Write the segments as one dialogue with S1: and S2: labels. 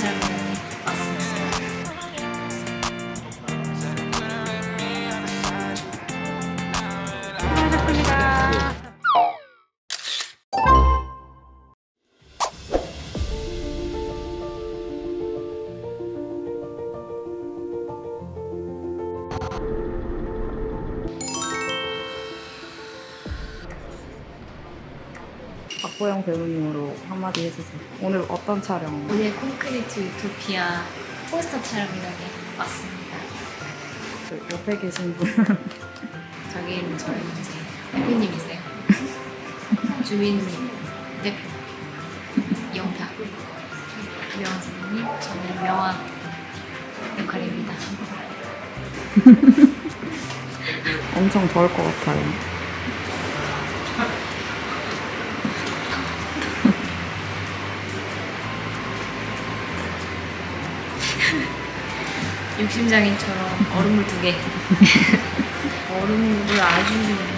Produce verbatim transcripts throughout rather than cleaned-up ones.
S1: 촬영을 왔습니다.
S2: 수고하셨습니다.
S3: 박보영 배우님으로 한마디 해주세요. 오늘 어떤 촬영?
S1: 오늘 콘크리트 유토피아 포스터 촬영장에 왔습니다.
S3: 저 옆에 계신 분
S1: 저기는 저희 이제 대표님이세요. 주민님 대표 영탁 명화 선생님, 저는 명화 역할입니다.
S3: 엄청 더울 것 같아요.
S1: 육심장인처럼 얼음물 두 개. 얼음물 아주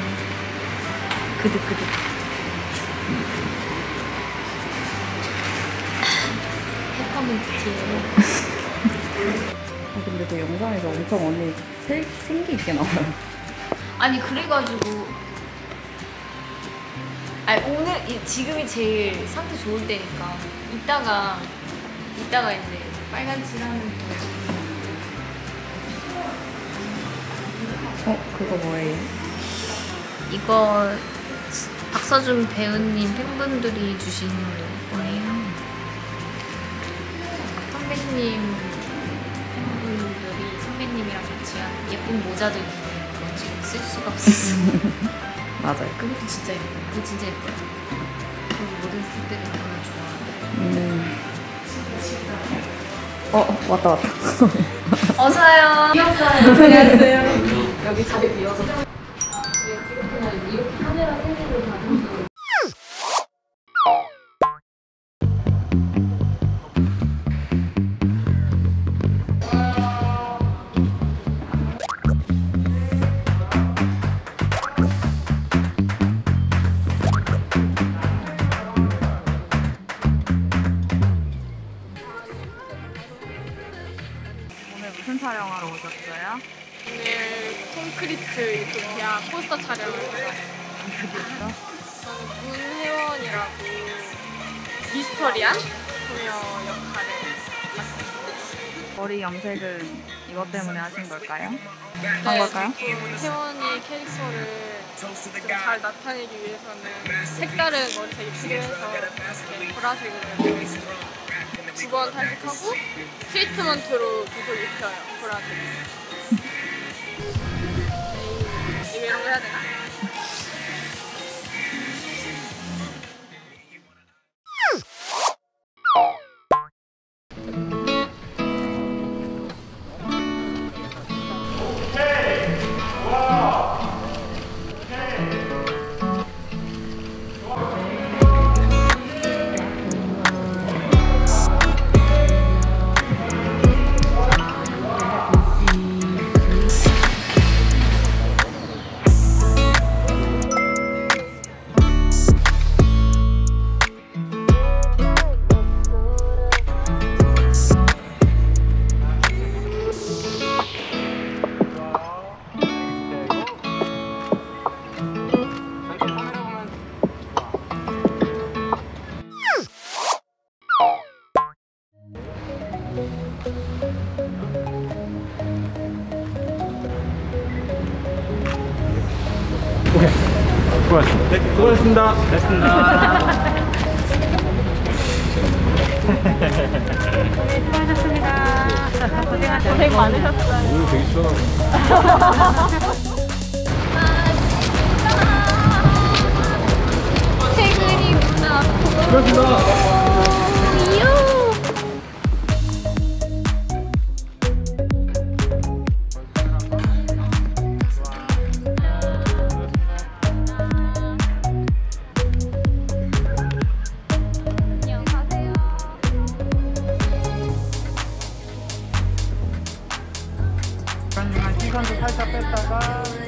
S1: 그득그득. 페퍼민트 티예요.
S3: 아, 근데 그 영상에서 엄청 언니 색, 생기 있게 나와요.
S1: 아니 그래가지고 아니 오늘 이, 지금이 제일 상태 좋을 때니까 이따가 이따가 이제 빨간 칠하는 거.
S3: 어? 그거 뭐예요?
S1: 이거 박서준 배우님 팬분들이 주신 거예요. 선배님 팬분들이 선배님이랑 같이 한 예쁜 모자도 있는데 그거 지금 쓸 수가 없었어.
S3: 맞아요.
S1: 그것도 진짜 예뻐요. 그거 진짜 예뻐요. 그리고 모든 스태프들이 그걸 좋아하는.
S3: 음. 어, 어 왔다 왔다.
S1: 어서요. 비었어요. 안녕하세요. 여기 자리 비어서. 이렇게 카메라 세팅을 받는.
S3: 무슨 촬영하러 오셨어요?
S2: 오늘 콘크리트 유토피아 포스터 촬영을 왔어요. 저는 문혜원이라고 미스터리한 소녀 역할을 맡았습니다.
S3: 머리 염색은 이것 때문에 하신 걸까요?
S2: 네,
S3: 한 걸까요?
S2: 조금 혜원이의 캐릭터를 좀 잘 나타내기 위해서는 색다른 머리색이 필요해서 이렇게 보라색으로 입고 있어요. 두 번 탈색하고 트리트먼트로 계속 입혀요. 보라색. 이거 이런 거 해야 되나?
S4: 수고하셨습니다. 네, 수고하셨습니다. 됐습니다.
S2: 수고하셨습니다. 고생하셨 고생 많으셨어요.
S4: 오늘 되게 시원하고.
S1: 퇴근이 문화.
S4: 수고하셨습니다.
S3: 시간도 살짝 뺐다가